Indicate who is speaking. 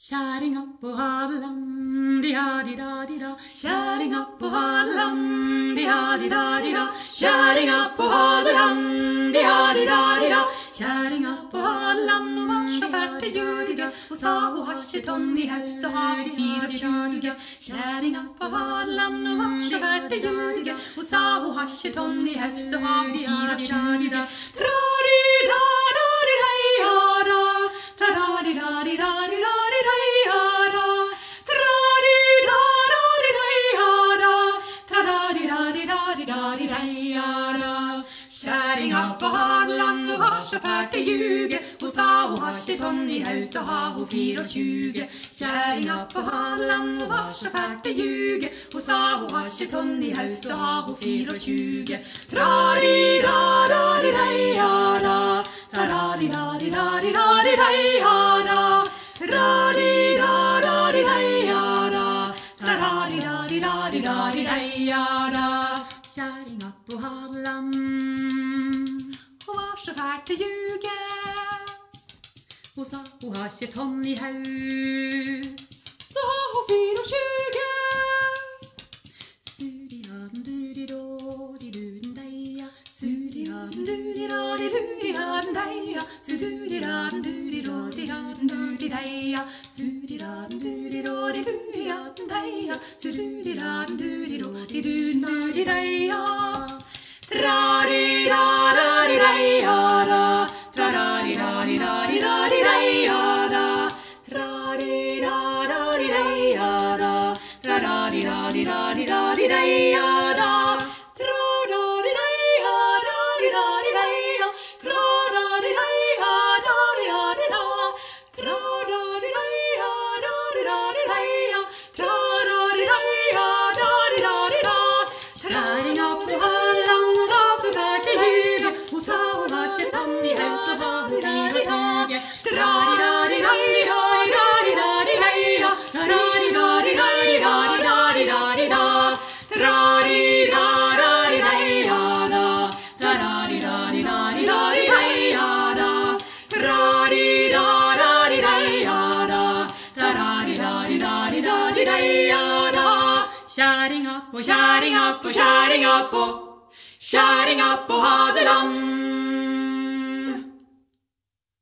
Speaker 1: Kjerringa på Hadeland, di-ha-di-da-di-da. Kjerringa på Hadeland, di-ha-di-da-di-da. Kjerringa på Hadeland, di-ha-di-da-di-da. Kjerringa på Hadeland, hun var så fælt til ljuge. Hun sa hun har ikke tonn i haug, så har vi 24. Kjerringa på Hadeland, hun var så fælt til ljuge. Hun sa hun har ikke tonn i haug, så har vi 24. Tra-di-da-da-di-da-di-da-da. Tra-da-di-da-di-da-di-da-di-da. Kjerringa på Hadeland, hun var så fælt til ljuge. Hun sa hun har ikke tonn i haug, så har hun 24. Kjerringa på Hadeland, hun var så fælt til ljuge. Hun sa hun har ikke tonn i haug, så har hun 24. Tra-di-da-da-di-da-da. Tra-da-di-da-di-da-di-da-di-da-da. Tra-di-da-da-di-da-da. Tra-da-di-da-di-da-di-da-di-da. Kjerringa på Hadeland, hun var så fælt til ljuge. Hun sa hun har ikke tonn i haug, så har hun 24. Sudi-haden-dudi-do-di-duden-deia. Sudi-haden-dudi-do-di-dudi-haden-deia. Sudi-haden-dudi-do-di-haden-dudi-deia. Sudi-haden-dudi-do-di-dudi-haden-deia. Sudi-haden-dudi-do-di-duden-dudi-deia. Tra-di-da-da-di-da-da. Tra-da-di-da-di-da-di-da-di-da-da. Tra-di-da-da-di-da-da. Tra-da-di-da-di-da-di-da-di-da-da. Kjerringa på, kjerringa på, kjerringa på, kjerringa på Hadeland.